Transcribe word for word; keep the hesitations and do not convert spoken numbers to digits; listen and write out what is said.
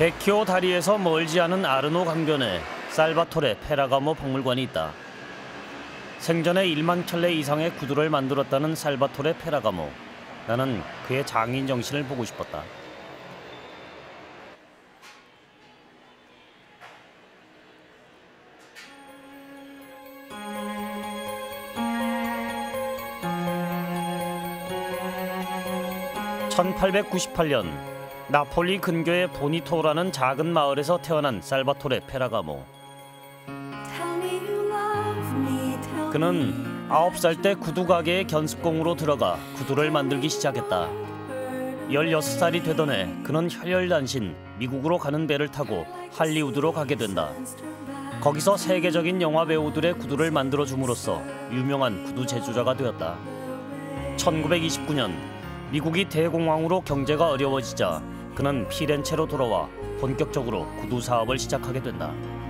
베키오 다리에서 멀지 않은 아르노 강변에 살바토레 페라가모 박물관이 있다. 생전에 일만 켤레 이상의 구두를 만들었다는 살바토레 페라가모. 나는 그의 장인 정신을 보고 싶었다. 천팔백구십팔 년 나폴리 근교의 보니토라는 작은 마을에서 태어난 살바토레 페라가모. 그는 아홉 살 때 구두 가게에 견습공으로 들어가 구두를 만들기 시작했다. 열여섯 살이 되던 해 그는 혈혈단신 미국으로 가는 배를 타고 할리우드로 가게 된다. 거기서 세계적인 영화 배우들의 구두를 만들어줌으로써 유명한 구두 제조자가 되었다. 천구백이십구 년 미국이 대공황으로 경제가 어려워지자 그는 피렌체로 돌아와 본격적으로 구두 사업을 시작하게 된다.